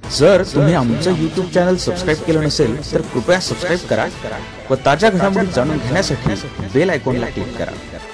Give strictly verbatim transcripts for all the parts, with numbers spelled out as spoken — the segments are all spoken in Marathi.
जर तुम्ही आमचं यूट्यूब चॅनल सबस्क्राईब केलं नसेल तर कृपया सबस्क्राईब करा व ताज्या घडामोडी जाणून घेण्यासाठी बेल आयकॉनला क्लिक करा।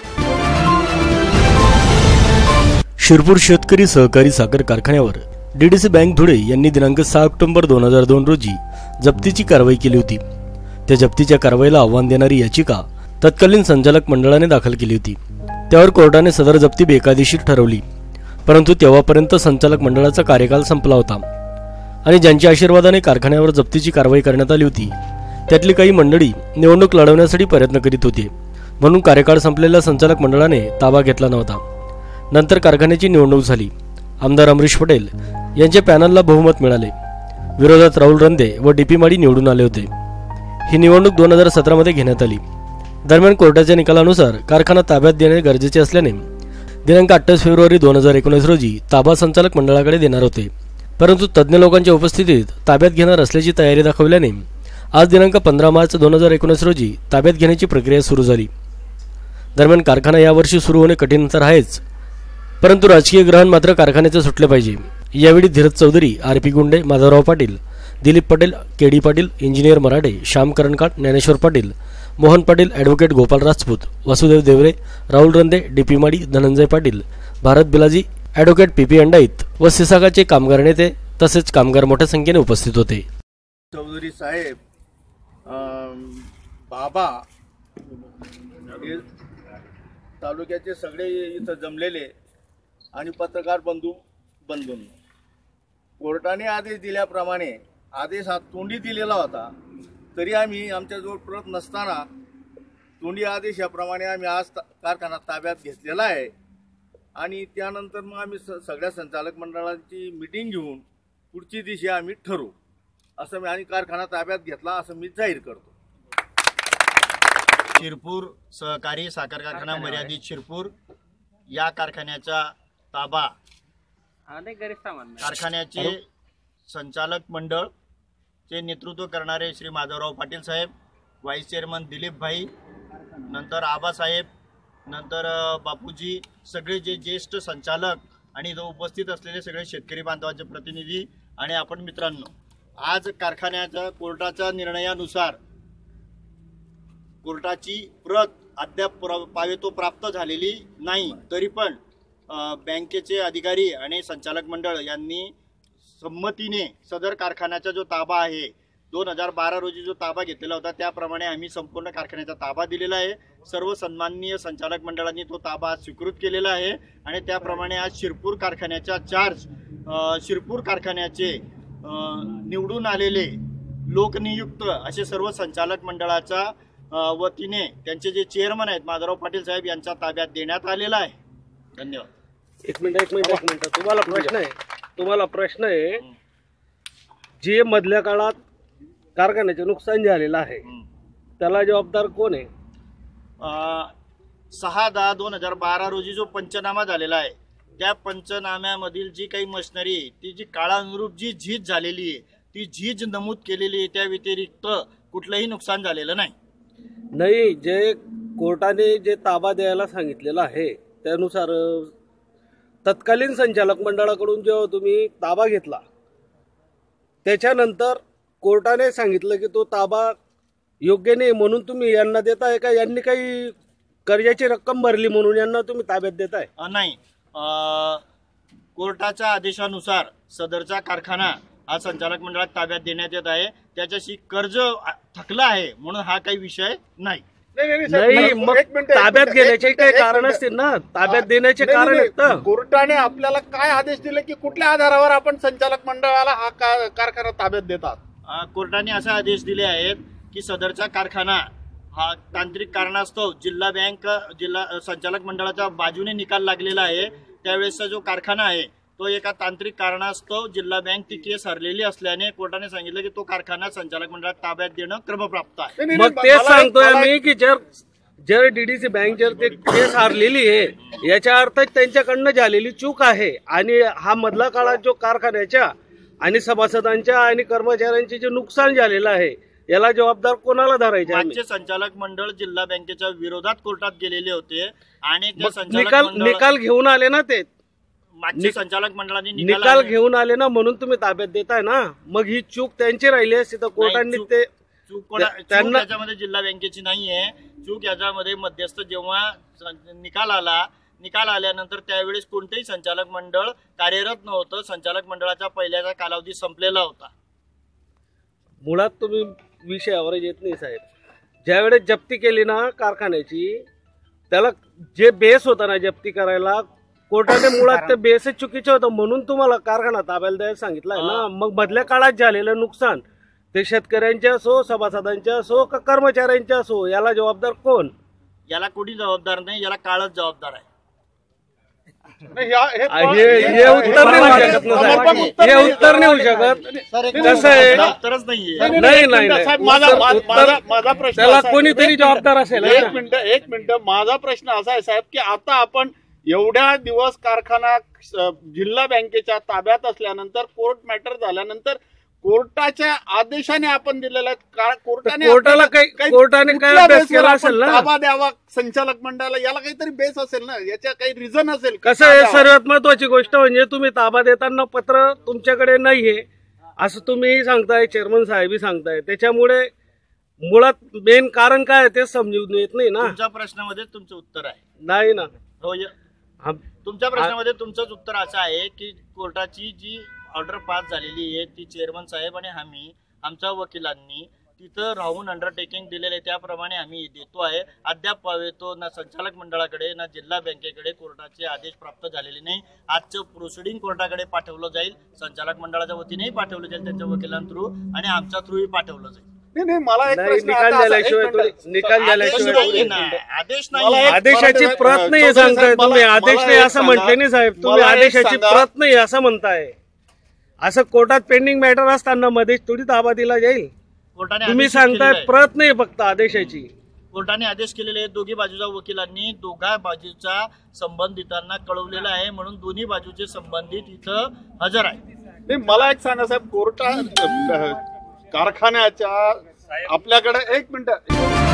शिरपूर शेतकरी सहकारी साखर कारखान्यावर डीडीसी बँक धुळे यांनी दिनांक सहा ऑक्टोबर दोन हजार दोन रोजी जप्तीची कारवाई केली होती। त्या जप्तीच्या कारवाईला आव्हान देणारी याचिका तत्कालीन संचालक मंडळाने दाखल केली होती। त्यावर कोर्टाने सदर जप्ती बेकायदेशीर ठरवली, परंतु तेव्हापर्यंत संचालक मंडळाचा कार्यकाल संपला होता आणि ज्यांच्या आशीर्वादाने कारखान्यावर जप्तीची कारवाई करण्यात आली होती त्यातली काही मंडळी निवडणूक लढवण्यासाठी प्रयत्न करीत होते, म्हणून कार्यकाळ संपलेल्या संचालक मंडळाने ताबा घेतला नव्हता। नंतर कारखान्याची निवडणूक झाली। आमदार अमरीश पटेल यांच्या पॅनलला बहुमत मिळाले। विरोधात राहुल रंदे व डीपी माडी निवडून आले होते। ही निवडणूक दोन हजार सतरा मध्ये घेण्यात आली। दरम्यान कोर्टाच्या निकालानुसार कारखाना ताब्यात देणे गरजेचे असल्याने दिनांक अठ्ठावीस फेब्रुवारी दोन हजार एकोणीस रोजी ताबा संचालक मंडळाकडे देणार होते, परंतु तज्ज्ञ लोकांच्या उपस्थितीत ताब्यात घेणार असल्याची तयारी दाखवल्याने आज दिनांक पंधरा मार्च दोन हजार एकोणीस रोजी ताब्यात घेण्याची प्रक्रिया सुरू झाली। दरम्यान कारखाना यावर्षी सुरू होणे कठीण तर आहेच, परंतु राजकीय ग्रहण मात्र कारखान्याचे सुटले पाहिजे। यावेळी Dheeraj Chaudhari, R P Gunde, Madhavrao Patil, Dilip Patel, K D Patil, engineer Marathe, Shyam Karankat, Dnyaneshwar Patil, Mohan Patil, advocate Gopal Rajput, Vasudev Deore, Rahul Rande, DP Madi, Dhananjay Patil, Bharat Bilaji, advocate P P Andait व सिसागाचे कामगार नेते तसेच कामगार मोठ्या संख्येने उपस्थित होते। चौधरी साहेब, बाबा, तालुक्याचे सगळे इथं जमलेले आणि पत्रकार बंधू बंधूंनो, कोर्टाने आदेश दिल्याप्रमाणे आदेश हा तोंडी दिलेला होता, तरी आम्ही आमच्याजवळ प्रत नसताना तोंडी आदेशाप्रमाणे आम्ही आज कारखाना ताब्यात घेतलेला आहे आणि त्यानंतर मग आम्ही स सगळ्या संचालक मंडळाची मीटिंग घेऊन पुढची दिशा आम्ही ठरवू असं मी आणि कारखाना ताब्यात घेतला असं मी जाहीर करतो। शिरपूर सहकारी साखर कारखाना मर्यादित शिरपूर या कारखान्याचा ताबा कारखान्याचे संचालक मंडळ चे नेतृत्व करणारे श्री माधवराव पाटील साहेब, व्हाईस चेअरमन दिलीप भाई, नंतर आबासाहेब, नंतर बापूजी, सगळे जे ज्येष्ठ संचालक आणि इथं उपस्थित असलेले सगळे शेतकरी बांधवांचे प्रतिनिधी आणि आपण मित्रांनो, आज कारखान्याच्या कोर्टाच्या निर्णयानुसार कोर्टाची प्रत अद्याप पावेतो प्राप्त झालेली नाही, तरी पण बँकेचे अधिकारी आणि संचालक मंडळ यांनी संमतीने सदर कारखान्याचा जो ताबा आहे दोन हजार बारा रोजी जो ताबा घेतलेला होता त्याप्रमाणे आम्ही संपूर्ण कारखान्याचा ताबा दिलेला आहे। सर्व सन्माननीय संचालक मंडळांनी तो ताबा स्वीकृत केलेला आहे आणि त्याप्रमाणे आज शिरपूर कारखान्याचा चार्ज शिरपूर कारखान्याचे निवडून आलेले लोकनियुक्त असे सर्व संचालक मंडळाच्या वतीने त्यांचे जे चेअरमन आहेत माधवराव पाटील साहेब यांच्या ताब्यात देण्यात आलेला आहे। धन्यवाद। एक मिनिट एक मिनिट एक मिनिट तुम्हाला प्रश्न आहे तुम्हाला प्रश्न आहे जे मधल्या काळात कारखान्याचे नुकसान झालेलं आहे त्याला जबाबदार कोण आहे? सहा दहा दोन हजार बारा रोजी जो पंचनामा झालेला आहे त्या पंचनाम्यामधील जी काही मशिनरी ती जी काळानुरूप जी झीज झालेली आहे ती झीज नमूद केलेली आहे, त्या व्यतिरिक्त कुठलंही नुकसान झालेलं नाही। नाही, जे कोर्टाने जे ताबा द्यायला सांगितलेला आहे त्यानुसार तत्कालीन संचालक मंडळाकडून जेव्हा तुम्ही ताबा घेतला त्याच्यानंतर कोर्टाने सांगितलं की तो ताबा योग्य नाही म्हणून तुम्ही यांना देताय का? यांनी काही कर्जाची रक्कम भरली म्हणून यांना तुम्ही ताब्यात देताय? नाही, कोर्टाच्या आदेशानुसार सदरचा कारखाना हा संचालक मंडळात ताब्यात देण्यात येत आहे। त्याच्याशी कर्ज थकला आहे म्हणून हा काही विषय नाही। नाही, मग ताब्यात घेण्याचे काही कारण असतील ना, ताब्यात देण्याचे कारण असतं। कोर्टाने आपल्याला काय आदेश दिले की कुठल्या आधारावर आपण संचालक मंडळाला हा कारखाना ताब्यात देतात? कोर्टाने असे आदेश दिले आहेत की सदरचा कारखाना हा तांत्रिक कारणास्तव जिल्हा बँक जिल्हा संचालक मंडळाच्या बाजूने निकाल लागलेला आहे, त्यावेळेसचा जो कारखाना आहे तो एका तांत्रिक कारणास्तव जिल्हा बँक ती केस हरलेली असल्याने कोर्टाने सांगितलं की तो कारखाना संचालक मंडळात ताब्यात देणं क्रमप्राप्त आहे। मग तेच सांगतोय आम्ही की जर जर डीडीसी बँक जर ते केस हारलेली आहे याच्या अर्थ त्यांच्याकडनं झालेली चूक आहे आणि हा मधला काळात जो कारखान्याच्या आणि सभासदांच्या आणि कर्मचाऱ्यांचे जे नुकसान झालेलं आहे याला जबाबदार कोणाला धरायचे? आजचे संचालक मंडळ जिल्हा बँकेच्या विरोधात कोर्टात गेलेले होते आणि निकाल निकाल घेऊन आले ना ते मागच्या संचालक मंडळाने निकाल घेऊन आले ना, म्हणून तुम्ही ताब्यात देताय ना. मग ही चूक त्यांची राहिली असती तर कोर्टाने ते चूक त्यांना याच्यामध्ये जिल्हा बँकेची नाहीये. चूक याच्यामध्ये मध्यस्थ जेव्हा निकाल आला निकाल आल्यानंतर त्यावेळेस कोणतेही संचालक मंडळ कार्यरत नव्हतं. संचालक मंडळाचा पहिल्याचा कालावधी संपलेला होता. मुळात तुम्ही विषयावर येत नाही साहेब. ज्यावेळेस जप्ती केली ना कारखान्याची, त्याला जे बेस होता ना जप्ती करायला, कोर्टाने मुळात ते बेसच चुकीचं होतं, म्हणून तुम्हाला कारखाना ताब्यात द्यायला सांगितलंय ना. मग मधल्या काळात झालेलं नुकसान ते शेतकऱ्यांचे असो, सभासदांचे असो का कर्मचाऱ्यांचे असो, याला जबाबदार कोण? याला कोणी जबाबदार नाही, याला काळच जबाबदार आहे. हे उत्तर नाही होऊ शकत ना साहेब, हे उत्तर नाही होऊ शकत. कसं आहे, उत्तरच नाहीये. नाही नाही त्याला कोणीतरी जबाबदार असेल. एक मिनिट एक मिनिट माझा प्रश्न असा आहे साहेब की आता आपण एवढ्या दिवस कारखाना जिल्हा बँकेच्या ताब्यात असल्यानंतर, कोर्ट मॅटर झाल्यानंतर कोर्टाच्या आदेशाने आपण दिलेला कोर्टाने कोर्टाला काही कोर्टाने काय अभ्यास केला असेल ना, ताबा द्यावा संचालक मंडळाला, याला काहीतरी बेस असेल ना, याच्या काही रिझन असेल. कसं आहे, सर्वात महत्वाची गोष्ट म्हणजे तुम्ही ताबा देताना पत्र तुमच्याकडे नाहीये असं तुम्ही सांगताय, चेअरमन साहेबही सांगताय. त्याच्यामुळे मुळात मेन कारण काय ते समजून येत नाही ना. तुमच्या प्रश्नामध्ये तुमचं उत्तर आहे नाही ना. हो, तुमच्या प्रश्नामध्ये तुमचंच उत्तर असं आहे की कोर्टाची जी ऑर्डर पास झालेली आहे ती चेअरमन साहेब आणि आम्ही आमच्या वकिलांनी तिथं राहून अंडरटेकिंग दिलेले त्याप्रमाणे आम्ही देतो आहे. अद्याप तो ना संचालक मंडळाकडे ना जिल्हा बँकेकडे कोर्टाचे आदेश प्राप्त झालेले नाही. आजचं प्रोसिडिंग कोर्टाकडे पाठवलं जाईल, संचालक मंडळाच्या वतीनेही पाठवलं जाईल, त्यांच्या वकिलां थ्रू आणि आमच्या थ्रूही पाठवलं जाईल. नाही मला एक प्रश्न निकाल झाल्याशिवाय निकाल झाल्याशिवाय आदेश नाही, आदेशाची प्रत नाही सांगताय तुम्ही. आदेश नाही असं म्हटले नाही साहेब, तुम्ही आदेशाची प्रत नाही असं म्हणताय. असं कोर्टात पेंडिंग मॅटर असताना मध्ये थोडी ताबा दिला जाईल. तुम्ही सांगताय प्रत नाही फक्त आदेशाची. कोर्टाने आदेश केलेले आहेत. दोघी बाजूच्या वकिलांनी दोघा बाजूच्या संबंधितांना कळवलेलं आहे, म्हणून दोन्ही बाजूचे संबंधित इथं हजर आहे. मला एक सांगा साहेब, कोर्टात कारखान्याच्या आपल्याकडे एक मिनिट